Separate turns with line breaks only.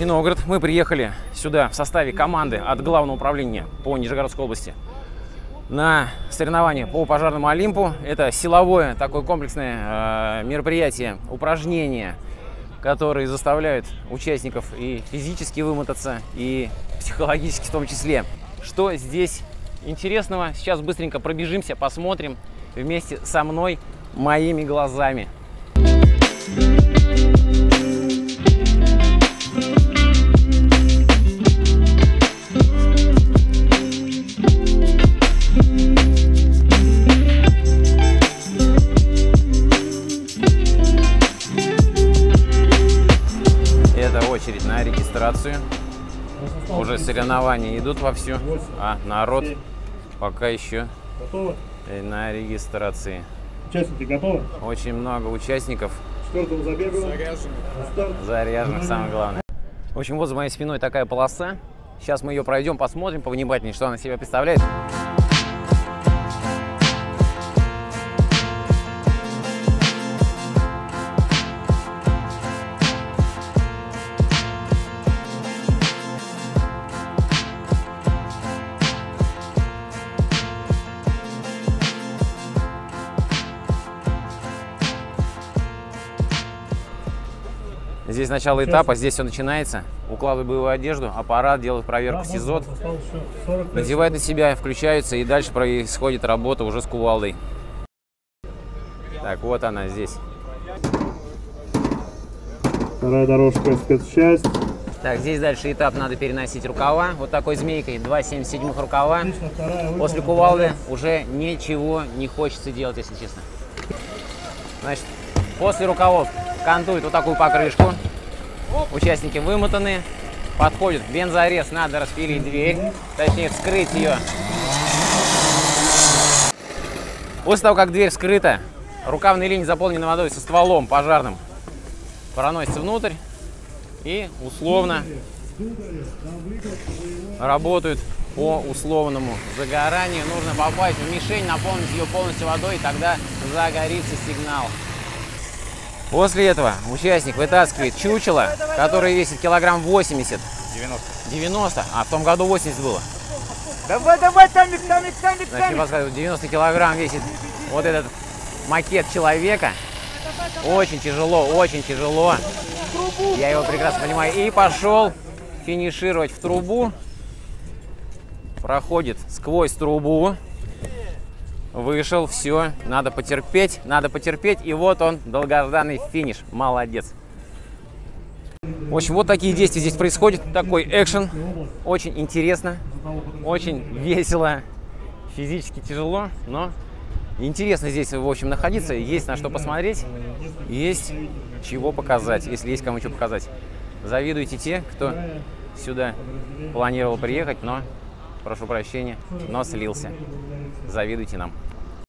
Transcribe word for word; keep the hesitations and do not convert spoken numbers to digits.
Нижний Новгород. Мы приехали сюда в составе команды от Главного управления по Нижегородской области на соревнования по пожарному Олимпу. Это силовое такое комплексное э, мероприятие, упражнения, которые заставляют участников и физически вымотаться, и психологически в том числе. Что здесь интересного? Сейчас быстренько пробежимся, посмотрим вместе со мной, моими глазами. Очередь на регистрацию. Уже соревнования идут вовсю, а народ пока еще на регистрации.
Участники готовы?
Очень много участников.
Четвертому забегу.
Заряженных, самое главное. В общем, вот за моей спиной такая полоса. Сейчас мы ее пройдем, посмотрим повнимательнее, что она себя представляет. Здесь начало этапа, здесь все начинается. Укладывают боевую одежду, аппарат, делают проверку СИЗОТ, надевают на себя, включаются, и дальше происходит работа уже с кувалдой. Так, вот она здесь.
Вторая дорожка, спецчасть.
Так, здесь дальше этап, надо переносить рукава. Вот такой змейкой, два семьдесят седьмых рукава. После кувалды уже ничего не хочется делать, если честно. Значит, после рукавов кантуют вот такую покрышку. Участники вымотаны. Подходит бензорез, надо распилить дверь, точнее вскрыть ее. После того, как дверь вскрыта, рукавная линия заполнена водой со стволом пожарным проносится внутрь и условно работают по условному загоранию. Нужно попасть в мишень, наполнить ее полностью водой, и тогда загорится сигнал. После этого участник вытаскивает чучело, которое весит килограмм восемьдесят. девяносто. девяносто? А в том году восемьдесят было.
Давай, давай, тамик, тамик, тамик,
Значит, подсказываю, девяносто килограмм весит вот этот макет человека. Очень тяжело, очень тяжело. Я его прекрасно понимаю. И пошел финишировать в трубу. Проходит сквозь трубу. Вышел, все, надо потерпеть, надо потерпеть, и вот он, долгожданный финиш. Молодец. В общем, вот такие действия здесь происходят, такой экшен. Очень интересно, очень весело, физически тяжело, но интересно здесь, в общем, находиться. Есть на что посмотреть, есть чего показать, если есть кому что показать. Завидуйте те, кто сюда планировал приехать, но, прошу прощения, но слился. Завидуйте нам.